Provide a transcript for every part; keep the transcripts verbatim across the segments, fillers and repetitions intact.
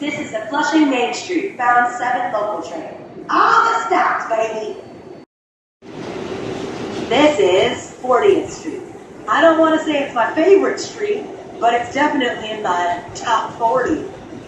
This is the Flushing Main Street, bound seven local train. All the stops, baby. This is fortieth Street. I don't want to say it's my favorite street, but it's definitely in the top forty.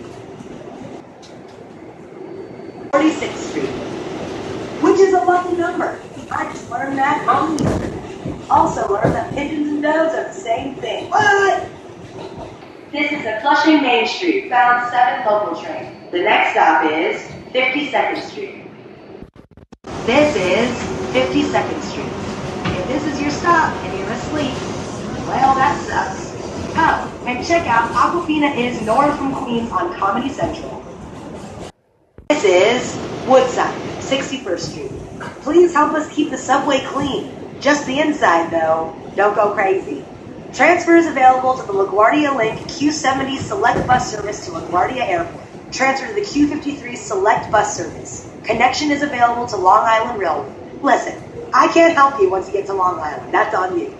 forty-sixth Street, which is a lucky number. I just learned that on the internet. Also learned that pigeons and doves are the same thing. What? This is the Flushing Main Street, bound seven local train. The next stop is fifty-second Street. This is fifty-second Street. If this is your stop and you're asleep, well, that sucks. Oh, and check out Awkwafina is Nora from Queens on Comedy Central. This is Woodside, sixty-first Street. Please help us keep the subway clean. Just the inside, though. Don't go crazy. Transfer is available to the LaGuardia Link Q seventy Select Bus Service to LaGuardia Airport. Transfer to the Q fifty-three Select Bus Service. Connection is available to Long Island Railroad. Listen, I can't help you once you get to Long Island. That's on you.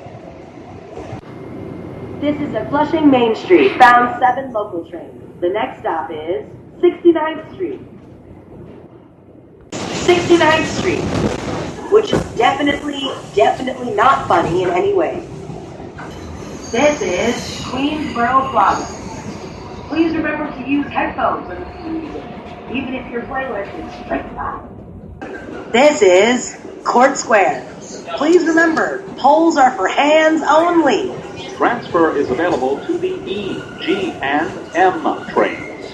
This is the Flushing Main Street, bound seven local train. The next stop is sixty-ninth Street. sixty-ninth Street, which is definitely, definitely not funny in any way. This is Queensboro Plaza. Please remember to use headphones when listening to music, even if your playlist is straight line. This is Court Square. Please remember, polls are for hands only. Transfer is available to the E, G, and M trains.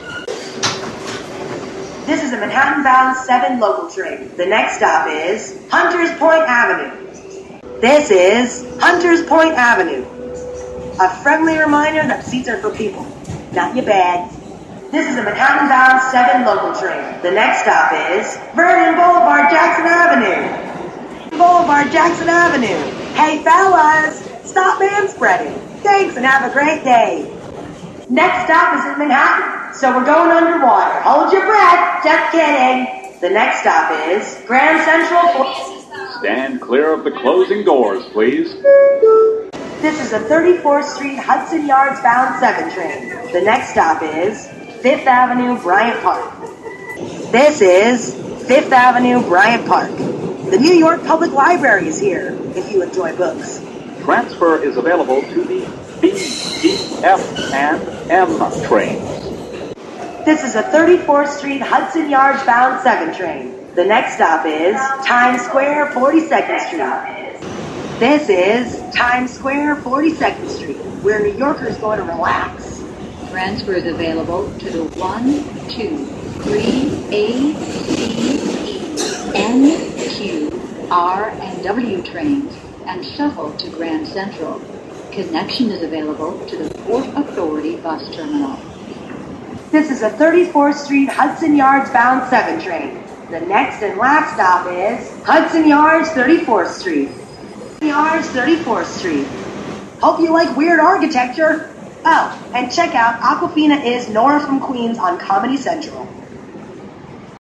This is a Manhattan-bound seven local train. The next stop is Hunterspoint Avenue. This is Hunterspoint Avenue. A friendly reminder that seats are for people, not your bags. This is a Manhattan-bound seven local train. The next stop is Vernon Boulevard-Jackson Avenue. Boulevard-Jackson Avenue. Hey fellas, stop manspreading. Thanks and have a great day. Next stop is in Manhattan, so we're going underwater. Hold your breath, just kidding. The next stop is Grand Central. Stand clear of the closing doors, please. This is the thirty-fourth Street Hudson Yards bound seven train. The next stop is Fifth Avenue, Bryant Park. This is Fifth Avenue, Bryant Park. The New York Public Library is here, if you enjoy books. Transfer is available to the B, D, F, and M trains. This is a thirty-fourth Street Hudson Yards bound seven train. The next stop is Times Square, forty-second Street. This is Times Square, forty-second Street, where New Yorkers go to relax. Transfer is available to the one, two, three, A, C, E, N, Q, R, and W trains and shuttle to Grand Central. Connection is available to the Port Authority bus terminal. This is a thirty-fourth Street Hudson Yards bound seven train. The next and last stop is Hudson Yards, thirty-fourth Street. Yards, thirty-fourth Street. Hope you like weird architecture. Oh, and check out Awkwafina is Nora from Queens on Comedy Central.